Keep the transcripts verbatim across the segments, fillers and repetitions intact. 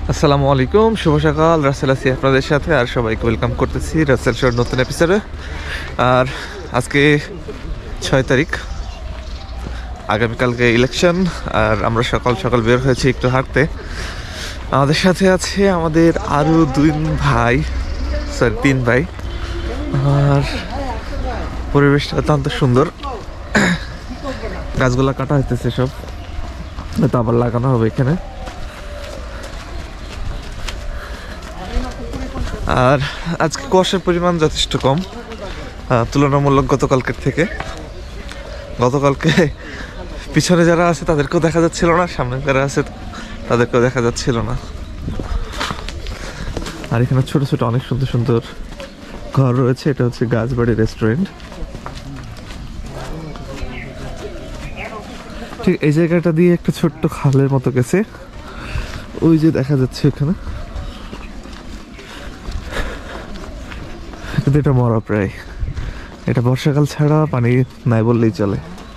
আসসালামু আলাইকুম, শুভ সকাল। রাসেল আছি আপনাদের সাথে, আর সবাইকে ওয়েলকাম করতেছি রাসেল শোর নতুন এপিসোডে। আর আজকে ছয় তারিখ, আগামীকালকে ইলেকশন, আর আমরা সকাল সকাল বের হয়েছি একটু হাঁটতে। আমাদের সাথে আছে আমাদের আরও দুই ভাই, সরি তিন ভাই। আর পরিবেশটা অত্যন্ত সুন্দর, গাছগুলা কাটা হইতেছে সব, তো আবার লাগানো হবে এখানে। আর আজকে কুয়াশার পরিমাণ যথেষ্ট কম তুলনামূলক গতকালকের থেকে। গতকালকে পিছনে যারা আছে তাদেরকেও দেখা যাচ্ছিল না, সামনে যারা আছে তাদেরকেও দেখা যাচ্ছিল না। আর এখানে ছোট ছোট অনেক সুন্দর সুন্দর ঘর রয়েছে। এটা হচ্ছে গাছবাড়ি রেস্টুরেন্ট। ঠিক এই জায়গাটা দিয়ে একটা ছোট্ট খালের মতো গেছে, ওই যে দেখা যাচ্ছে এখানে, কিন্তু এটা মরা প্রায়। এটা বর্ষাকাল ছাড়া পানি নাই বললেই চলে।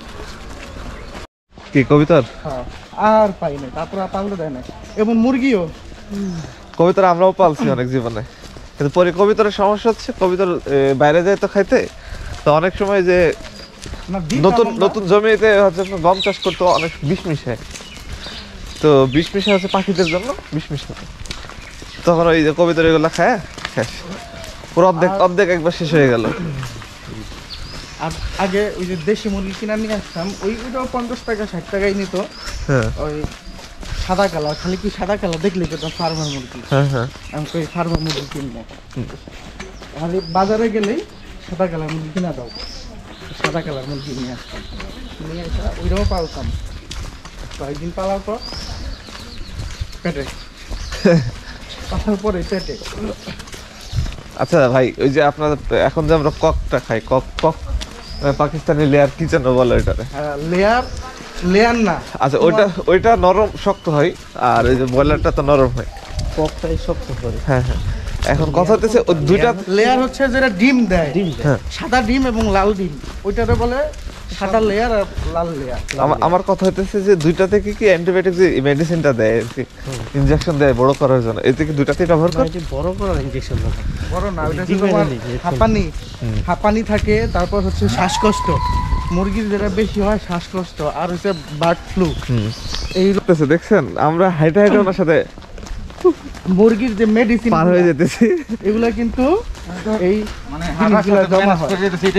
কি কবিতার আর পাই না, তারপর পাগলে দেয় না। এবং মুরগিও কবিতার আমরাও পালছি অনেক জীবনে, কিন্তু পরে কবিতার সমস্যা হচ্ছে কবিতার বাইরে যায় তো খাইতে, তো অনেক সময় যে নতুন নতুন জমিতে হচ্ছে গম চাষ করতে অনেক বিষ মিশায়, তো বিষ মিশা হচ্ছে পাখিদের জন্য বিষ মিশাতে, তখন ওই যে কবিতার এগুলো খায় শেষ, পুরো অর্ধেক অর্ধেক একবার শেষ হয়ে গেল। আর আগে ওই যে দেশি মুরগি কিনা নিয়ে আসতাম, ওই ওইটাও পঞ্চাশ টাকা ষাট টাকাই নিত। হ্যাঁ, ওই সাদা কালার, খালি কি সাদা কালার দেখলেই পেতাম ফার্মার মুরগি। হ্যাঁ হ্যাঁ, আমি তো ওই ফার্মার মুরগি কিনবো, খালি বাজারে গেলেই সাদা কালার মুরগি কিনা দাও, সাদা কালার মুরগি নিয়ে আসতাম, নিয়ে আসা ওইটাও পালতাম। কয়েকদিন পালার পর পেটে পালার পরে পেটে। আচ্ছা ভাই, ওই যে আপনাদের এখন যে আমরা ককটা খাই, কক কক পাকিস্তানি লেয়ার কি যেন বলে ওইটারে? লেয়ার লেয়ার না, আচ্ছা ওইটা ওইটা নরম শক্ত হয়, আর ওই যে ব্রয়লারটা তো নরম হয়। ককটাই শক্ত করে। হ্যাঁ হ্যাঁ, এখন কথা হচ্ছে ওই দুইটা লেয়ার হচ্ছে যেটা ডিম দেয়, হ্যাঁ, সাদা ডিম এবং লাল ডিম, ওইটারে বলে সাদা লেয়ার আর লাল লেয়ার। আমার কথা হইতেছে যে দুইটা থেকে কি অ্যান্টিবায়োটিক যে মেডিসিনটা দেয়, ইনজেকশন দেয় বড় করার জন্য, এই থেকে দুইটাতেই ব্যবহার করে। বড় করার ইনজেকশন না, বড় না, ওইটা হচ্ছে তোমার হাঁপানি, হাঁপানি থাকে, তারপর হচ্ছে শ্বাসকষ্ট, মুরগির যেটা বেশি হয় শ্বাসকষ্ট, আর হচ্ছে বার্ড ফ্লু। এই দেখছেন আমরা হাইটা হাইটা ওনার সাথে মুরগির যে মেডিসিন পার হয়ে যেতেছি, এগুলা কিন্তু এই জিনিসগুলা জমা হয়।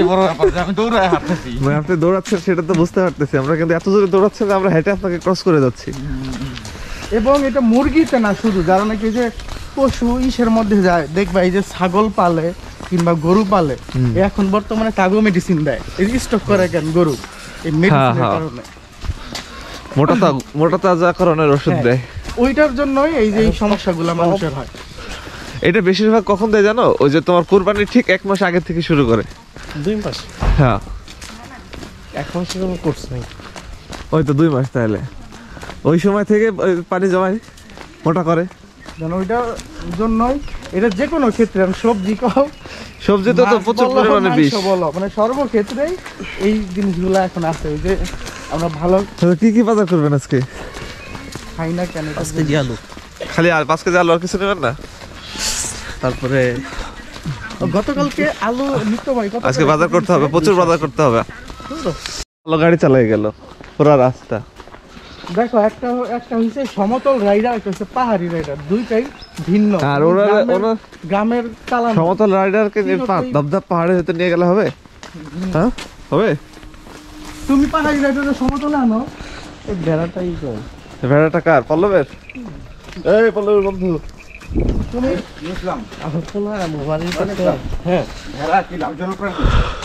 মানে আপনি দৌড়াচ্ছেন সেটা তো বুঝতে পারতেছি আমরা, কিন্তু এত জোরে দৌড়াচ্ছেন যে আমরা হেঁটে আপনাকে ক্রস করে যাচ্ছি। এবং এটা মুরগিতে না শুধু, যারা নাকি যে পশু ইসের মধ্যে যায়, দেখবা এই যে ছাগল পালে কিংবা গরু পালে, এখন বর্তমানে তাগো মেডিসিন দেয়, এই স্টক করে কেন গরু, এই মেডিসিনের কারণে মোটা মোটা তাজাকরণের ওষুধ দেয়, ওইটার জন্যই এই যে এই সমস্যাগুলো মানুষের হয়। এটা বেশিরভাগ কখন দেয় জানো? ওই যে তোমার কুরবানি ঠিক এক মাস আগে থেকে শুরু করে, দুই মাস। হ্যাঁ, এক মাস কোর্স নাই, ওই তো দুই মাস। তাহলে ওই সময় থেকে পানি জমায় মোটা করে, যেন ওইটার জন্যই এটা যে কোনো ক্ষেত্রে, সবজি খাও, সবজি তো প্রচুর পরিমাণে বিষ, বলো মানে সর্বক্ষেত্রেই এই জিনিসগুলো এখন আছে। ওই যে আমরা ভালো কি কি বাজার করবেন আজকে? খাই না কেন, পাঁচ কেজি আলু, খালি আর পাঁচ কেজি আলু, আর কিছু নেবেন না? তারপরে গতকালকে আলু নিতে ভাই, আজকে বাজার করতে হবে, প্রচুর বাজার করতে হবে। ভালো গাড়ি চালাই গেল পুরো রাস্তা। দেখো একটা একটা হইছে সমতল রাইডার, একটা হচ্ছে পাহাড়ি রাইডার, দুইটাই ভিন্ন। আর ওরা ওরা গ্রামের চালান, সমতল রাইডারকে দবদব পাহাড়ে হতে নিয়ে গেলে হবে? হ্যাঁ হবে। তুমি পাহাড়ি রাইডারের সমতলে আনো, এই ভেড়াটাই কর। ভেড়াটা কার? পল্লবের? এই পল্লবের বন্ধু তুমি ইসলাম আসছো না মোবাইলের কাছে? হ্যাঁ, ভেড়া কি লাভজনক প্রাণী?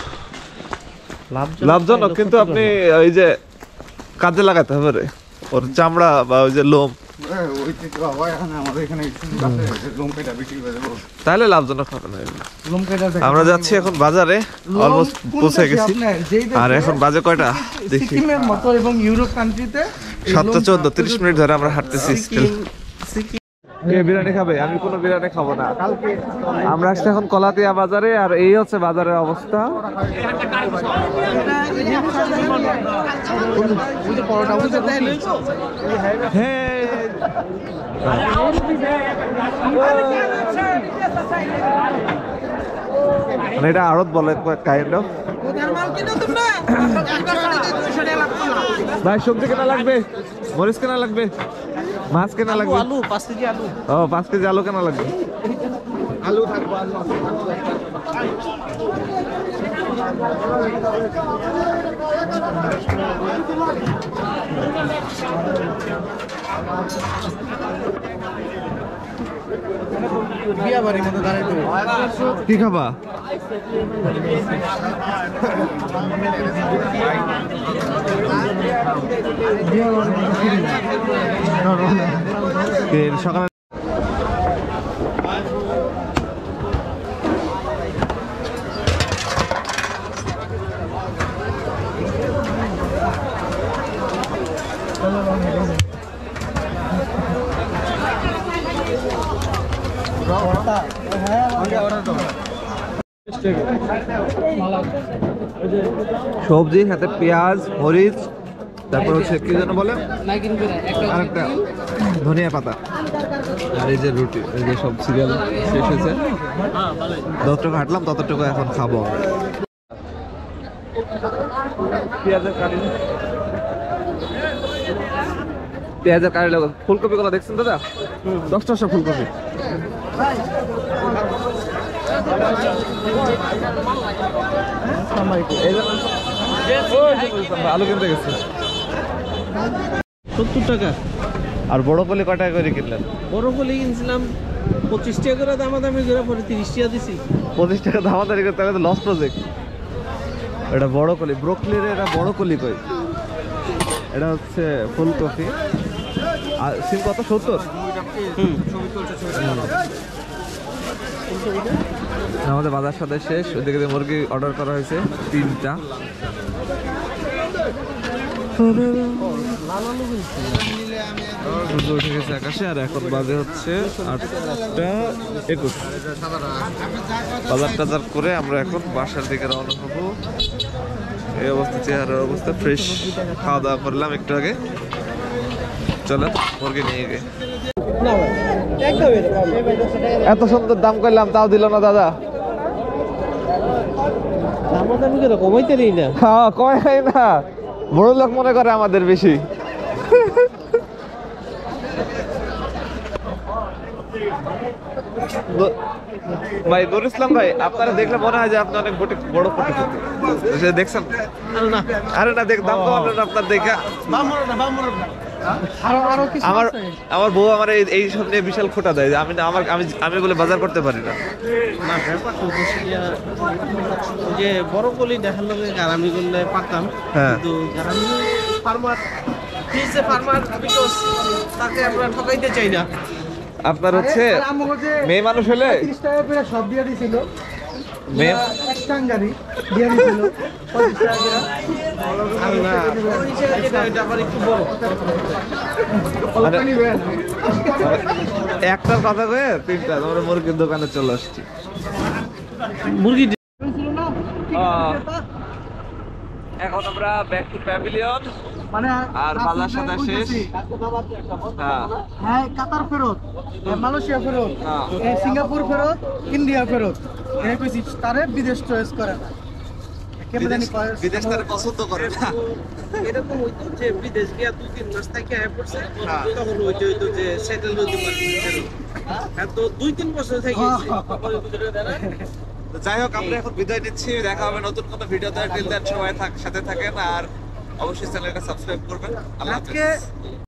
লাভজনক, কিন্তু আপনি ওই যে কাজে লাগাতে হবে রে, ওর চামড়া বা ওই যে লোম, তাহলে লাভজনক হবে না। আমরা যাচ্ছি এখন বাজারে, অলমোস্ট পৌঁছে গেছি। আর এখন বাজে কয়টা দেখি, সিকিমের মতো এবং ইউরোপ কান্ট্রিতে সাতটা চোদ্দ, তিরিশ মিনিট ধরে আমরা হাঁটতেছি। কে বিরিয়ানি খাবে? আমি কোনো বিরিয়ানি খাবো না। আমরা আসছি এখন কলাতিয়া বাজারে, আর এই হচ্ছে বাজারের অবস্থা। হ্যাঁ মানে এটা আড়ত বলে কাইন্ড অফ। ভাই সবজি কেনা লাগবে, মরিচ কেনা লাগবে, মাছ কেনা লাগবে, আলু পাঁচ কেজি আলু ও পাঁচ কেজি আলু কেনা লাগবে। আলু থাকবো আলু বিয়া বাড়ির মধ্যে দাঁড়াইতে কি খাবা? কি সকালে সবজি সাথে পেঁয়াজ মরিচ তারপর হচ্ছে কি যেন বলে আরেকটা ধনিয়া পাতা আর এই যে রুটি এই যে সব সিরিয়াল শেষ হয়েছে যতটুকু হাঁটলাম ততটুকু এখন খাবো পেঁয়াজের কারি পেঁয়াজের কারি লাগবে ফুলকপি গুলো দেখছেন দাদা দশ দশটা ফুলকপি আলু কিনতে গেছে সত্তর টাকা আর বড় কলি কয় টাকা করে কিনলেন? বড় কলি কিনছিলাম পঁচিশ টাকা করে দামাদামি করে পরে তিরিশ টাকা দিছি পঁচিশ টাকা দামাদারি করে তাহলে তো লস প্রজেক্ট। এটা বড় কলি ব্রোকলির এটা বড় কলি কই এটা হচ্ছে ফুলকপি আর সিম কত সত্তর আমাদের বাজার সাথে শেষ ওদিকে মুরগি অর্ডার করা হয়েছে তিনটা সূর্য উঠে গেছে আকাশে আর এখন বাজে হচ্ছে আটটা একুশ বাজার টাজার করে আমরা এখন বাসার দিকে রওনা হবো এই অবস্থা চেহারার অবস্থা ফ্রেশ খাওয়া দাওয়া করলাম একটু আগে চলো মুরগি নিয়ে গে এত সুন্দর দাম করলাম তাও দিল না দাদা দামাদামি করে কমাইতে নেই না হ্যাঁ কয় না বড় লোক মনে করে আমাদের বেশি ভাই নুর ইসলাম ভাই আপনারা দেখলে মনে হয় যে আপনি অনেক বড় কোটিপতি দেখছেন আরে না দেখ দাম কম আপনার দেখা আমার আমার বউ আমার এই সব নিয়ে বিশাল খোটা দেয় আমি আমার আমি আমি বলে বাজার করতে পারি না যে বড় কলি দেখার লোকে গারামি করলে পারতাম কিন্তু গারামি ফার্মার ফিজে ফার্মার বিকজ তাকে আমরা ঠকাইতে চাই না আপনার হচ্ছে মেয়ে মানুষ হলে ত্রিশ টাকা করে সব দিয়ে দিছিল মেয়ে টাঙ্গারি দিয়ে দিছিল পঁচিশ টাকা করে আল্লাহ এটা আবার একটু বড় একটার কথা কয়ে তিনটা তোমরা মুরগির দোকানে চলে আসছি মুরগি এখন আমরা ব্যাক টু প্যাভিলিয়ন মানে আর বাজার সাথে শেষ হ্যাঁ হ্যাঁ কাতার ফেরত মালয়েশিয়া ফেরত হ্যাঁ সিঙ্গাপুর ফেরত ইন্ডিয়া ফেরত এই কইছি তারে বিদেশ চয়েস করে না বিদেশ তার পছন্দ করে না এরকম হইতো যে বিদেশ গিয়া দুই তিন মাস থেকে আয় পড়ছে তখন হইতো হইতো যে সেটেল হইতে পারবে হ্যাঁ তো দুই তিন বছর থেকে যাই হোক আমরা এখন বিদায় নিচ্ছি দেখা হবে নতুন কোনো ভিডিওতে টিল দেন সবাই থাক সাথে থাকেন আর অবশ্যই চ্যানেলটা সাবস্ক্রাইব করবেন আল্লাহ হাফেজ